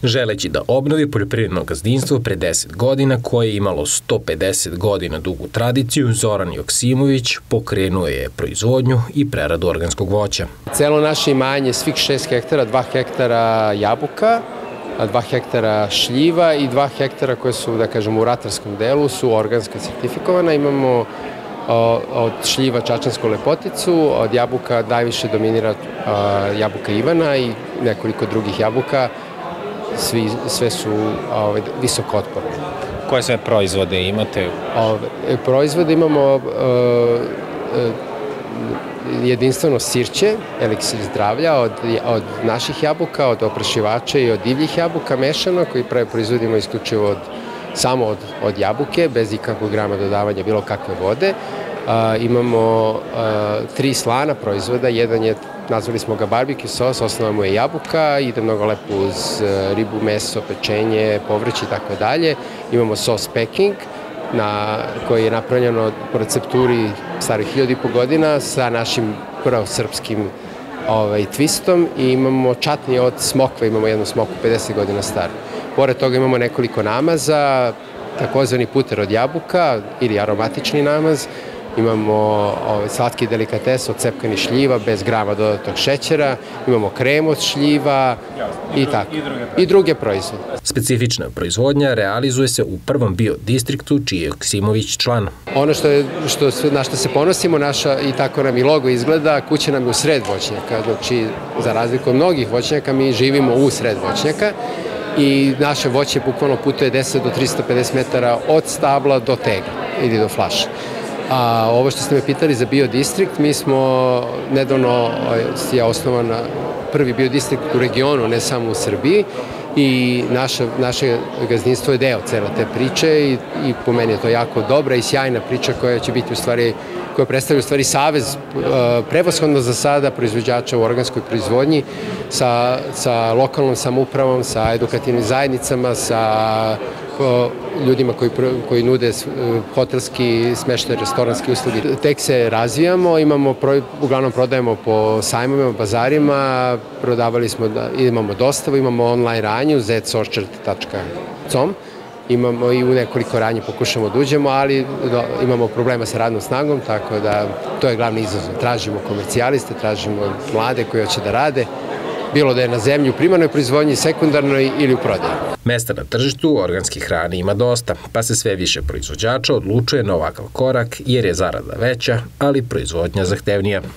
Želeći da obnovi poljoprivredno gazdinstvo pre 10 godina koje je imalo 150 godina dugu tradiciju, Zoran Joksimović pokrenuo je proizvodnju i preradu organskog voća. Celo naše imanje, svih 6 hektara, 2 hektara jabuka, 2 hektara šljiva i 2 hektara koje su, da kažem, u ratarskom delu su organska sertifikovana. Imamo od šljiva čačansku lepoticu, od jabuka najviše dominira jabuka Ivana i nekoliko drugih jabuka. Sve su visoko otporne. Koje sve proizvode imate? Proizvode imamo jedinstveno sirće, eliksir zdravlja od naših jabuka, od oprašivača i od divljih jabuka mešano, koji proizvodimo isključivo samo od jabuke, bez ikakvog grama dodavanja bilo kakve vode. Imamo 3 slana proizvoda, jedan je, nazvali smo ga barbecue sos, osnova mu je jabuka, ide mnogo lepo uz ribu, meso, pečenje, povrće i tako dalje. Imamo sos Peking, koji je napravljeno po recepturi starih 1500 godina sa našim srpskim twistom i imamo čatni od smokve, imamo jednu smokvu 50 godina staru. Pored toga imamo nekoliko namaza, takozvani puter od jabuka ili aromatični namaz. Imamo slatki delikates od cepkanih šljiva bez grama dodatog šećera, imamo krem od šljiva i tako. I druge proizvode. Specifična proizvodnja realizuje se u prvom biodistriktu čiji je Joksimović član. Ono na što se ponosimo, i tako nam i logo izgleda, kuća nam je u sred voćnjaka. Znači, za razliku od mnogih voćnjaka, mi živimo u sred voćnjaka i naše voće bukvalno putuje 10 do 350 metara od stabla do tegla ili do flaša. A ovo što ste me pitali za biodistrikt, mi smo nedavno je osnovan prvi biodistrikt u regionu, ne samo u Srbiji, i naše gazdinstvo je deo cele te priče i po meni je to jako dobra i sjajna priča koja će biti u stvari, koja predstavlja u stvari savez prevashodno za sada proizvođača u organskoj proizvodnji sa lokalnom samoupravom, sa edukativnim zajednicama, sa ljudima koji nude hotelski, smeštaj, restoranski usluge. Tek se razvijamo, uglavnom prodajemo po sajmovima, bazarima, imamo dostavu, imamo online ranju, zsorchard.com. Imamo i u nekoliko ranje pokušamo da uđemo, ali imamo problema sa radnom snagom, tako da to je glavni izazov. Tražimo komercijaliste, tražimo mlade koji hoće da rade, bilo da je na zemlji u primarnoj proizvodnji, sekundarnoj ili u prodaju. Mesta na tržištu organske hrane ima dosta, pa se sve više proizvođača odlučuje na ovakav korak jer je zarada veća, ali proizvodnja zahtevnija.